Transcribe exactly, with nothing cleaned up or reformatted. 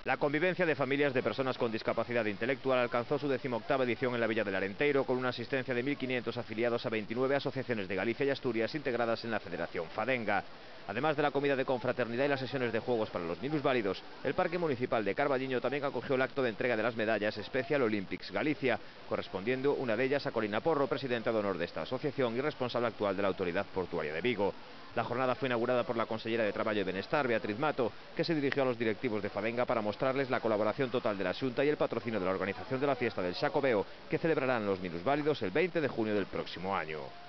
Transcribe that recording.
La convivencia de familias de personas con discapacidad intelectual alcanzó su decimoctava edición en la Villa del Arenteiro, con una asistencia de mil quinientos afiliados a veintinueve asociaciones de Galicia y Asturias integradas en la Federación Fadenga. Además de la comida de confraternidad y las sesiones de juegos para los minusválidos, el Parque Municipal de Carballiño también acogió el acto de entrega de las medallas Special Olympics Galicia, correspondiendo una de ellas a Corina Porro, presidenta de honor de esta asociación y responsable actual de la Autoridad Portuaria de Vigo. La jornada fue inaugurada por la consellera de Traballo y Benestar, Beatriz Mato, que se dirigió a los directivos de Fadenga para mostrarles la colaboración total de la Xunta y el patrocinio de la organización de la fiesta del Xacobeo, que celebrarán los minusválidos el veinte de junio del próximo año.